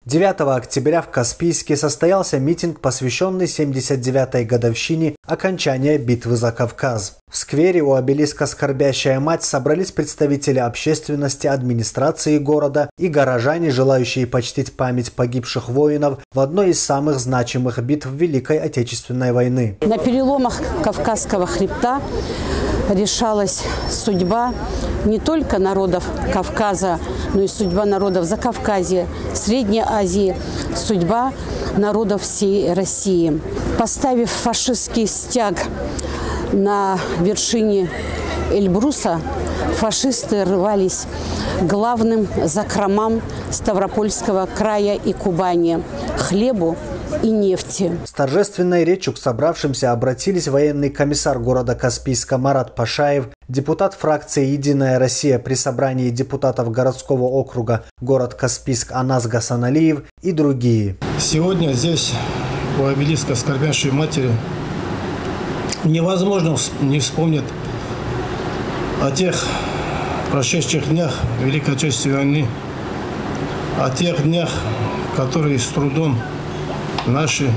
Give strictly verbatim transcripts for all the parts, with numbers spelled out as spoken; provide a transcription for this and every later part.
девятого октября в Каспийске состоялся митинг, посвященный семьдесят девятой годовщине окончания битвы за Кавказ. В сквере у обелиска «Скорбящая мать» собрались представители общественности, администрации города и горожане, желающие почтить память погибших воинов в одной из самых значимых битв Великой Отечественной войны. На переломах Кавказского хребта решалась судьба не только народов Кавказа, но и судьба народов Закавказья, Средней Азии, судьба народов всей России. Поставив фашистский стяг на вершине Эльбруса, фашисты рвались к главным закромам Ставропольского края и Кубани – хлебу и нефти. С торжественной речью к собравшимся обратились военный комиссар города Каспийска Марат Пашаев, депутат фракции «Единая Россия» при собрании депутатов городского округа город Каспийск Анас Гасаналиев и другие. Сегодня здесь, у обелиска «Скорбящей матери», невозможно не вспомнить о тех прошедших днях Великой Отечественной войны, о тех днях, которые с трудом наши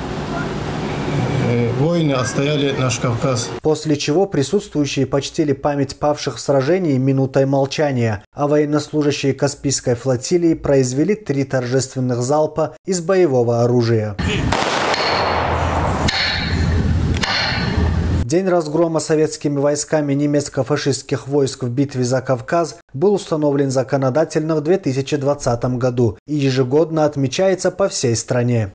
воины отстояли наш Кавказ. После чего присутствующие почтили память павших в сражении минутой молчания, а военнослужащие Каспийской флотилии произвели три торжественных залпа из боевого оружия. День разгрома советскими войсками немецко-фашистских войск в битве за Кавказ был установлен законодательно в две тысячи двадцатом году и ежегодно отмечается по всей стране.